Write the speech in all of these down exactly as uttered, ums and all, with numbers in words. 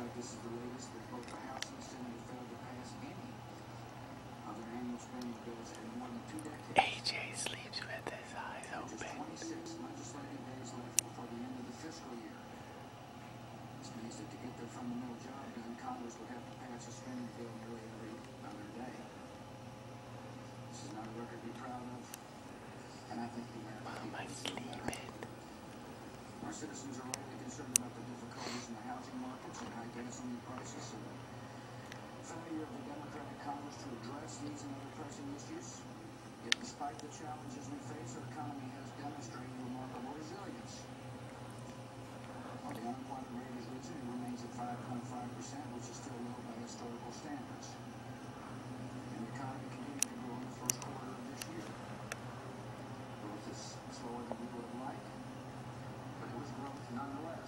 fact, this is the latest that both the House and the Senate have failed to pass any of their annual spending bills in more than two decades. A J sleeps with his eyes open. Just twenty-six legislative days left before the end of the fiscal year. This means that to get their fundamental job done, Congress would have to pass a spending bill nearly every other day. This is not a record to be proud of, and I think the American Mama sleeping. Our citizens are rightly concerned about the difficulties in the housing markets and high gasoline prices and failure of the Democratic Congress to address these and other pressing issues. Yet despite the challenges we face, our economy has demonstrated remarkable resilience. While the unemployment rate has risen, it remains at five point five percent, which is still low by historical standards. And the economy continued to grow in the first quarter of this year. Growth is slower than we would have liked, but it was growth nonetheless.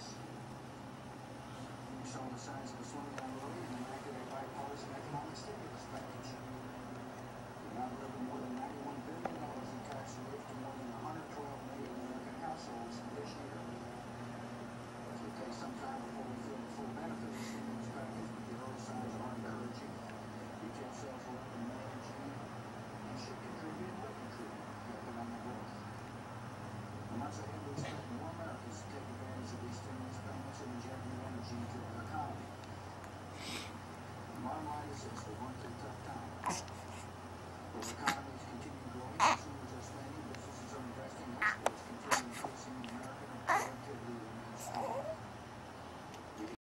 We saw the signs of a slowdown early and enacted a bipartisan economic stimulus package. We now deliver more than